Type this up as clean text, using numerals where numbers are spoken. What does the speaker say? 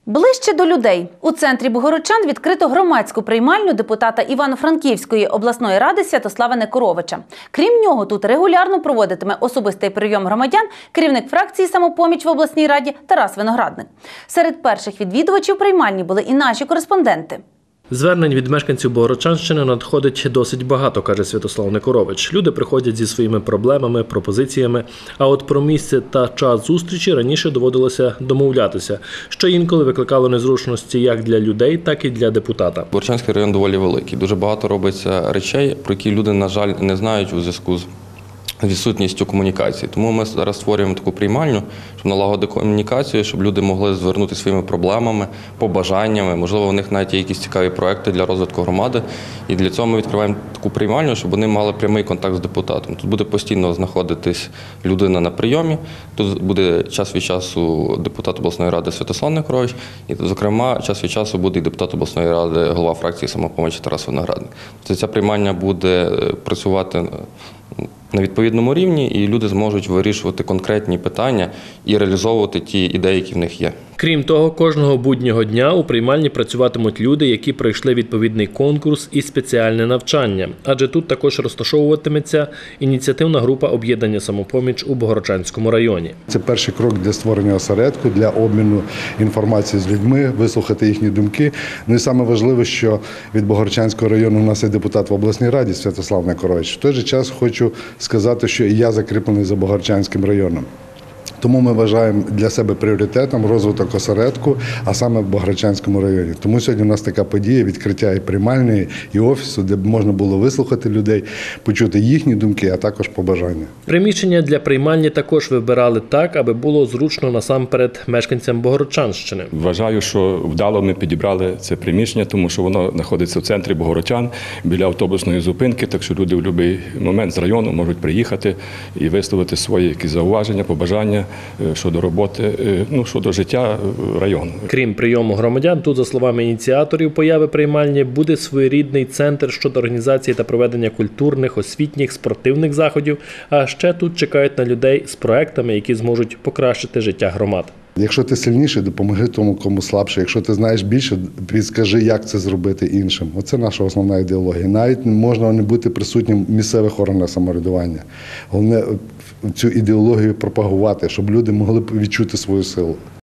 Ближче до людей. У центрі Богородчан відкрито громадську приймальню депутата Івано-Франківської обласної ради Святослава Некоровича. Крім нього, тут регулярно проводитиме особистий прийом громадян керівник фракції «Самопоміч» в обласній раді Тарас Виноградник. Серед перших відвідувачів приймальні були і наші кореспонденти. Звернень від мешканців Богородчанщини надходить досить багато, каже Святослав Некорович. Люди приходять зі своїми проблемами, пропозиціями, а от про місце та час зустрічі раніше доводилося домовлятися, що інколи викликало незручності як для людей, так і для депутата. Богородчанський район доволі великий. Дуже багато робиться речей, про які люди, на жаль, не знають у зв'язку з відсутністю комунікації. Тому ми зараз створюємо таку приймальню, щоб налагодити комунікацію, щоб люди могли звернутися своїми проблемами, побажаннями. Можливо, у них навіть є якісь цікаві проекти для розвитку громади. І для цього ми відкриваємо таку приймальню, щоб вони мали прямий контакт з депутатом. Тут буде постійно знаходитись людина на прийомі, тут буде час від часу депутат обласної ради Святослав Некорович, і, зокрема, час від часу буде і депутат обласної ради, голова фракції «Самопоміч» Тарас Виноградник. Тобто ця приймальня буде працювати на відповідному рівні, і люди зможуть вирішувати конкретні питання і реалізовувати ті ідеї, які в них є. Крім того, кожного буднього дня у приймальні працюватимуть люди, які пройшли відповідний конкурс і спеціальне навчання. Адже тут також розташовуватиметься ініціативна група об'єднання «Самопоміч» у Богородчанському районі. Це перший крок для створення осередку, для обміну інформації з людьми, вислухати їхні думки. Ну і саме важливе, що від Богородчанського району у нас є депутат в обласній раді Святослав Некорович. В той же час хочу сказати, що і я закріплений за Богородчанським районом. Тому ми вважаємо для себе пріоритетом розвиток осередку, а саме в Богородчанському районі. Тому сьогодні у нас така подія – відкриття і приймальної, і офісу, де можна було вислухати людей, почути їхні думки, а також побажання. Приміщення для приймальні також вибирали так, аби було зручно насамперед мешканцям Богородчанщини. Вважаю, що вдало ми підібрали це приміщення, тому що воно знаходиться в центрі Богородчан, біля автобусної зупинки, так що люди в будь-який момент з району можуть приїхати і висловити свої якісь зауваження, побажання щодо роботи, щодо життя району. Крім прийому громадян, тут, за словами ініціаторів появи приймальні, буде своєрідний центр щодо організації та проведення культурних, освітніх, спортивних заходів, а ще тут чекають на людей з проектами, які зможуть покращити життя громад. Якщо ти сильніший, допоможи тому, кому слабше. Якщо ти знаєш більше, підскажи, як це зробити іншим. Оце наша основна ідеологія. Навіть можна не бути присутнім в місцевих органах самоврядування. Головне цю ідеологію пропагувати, щоб люди могли відчути свою силу.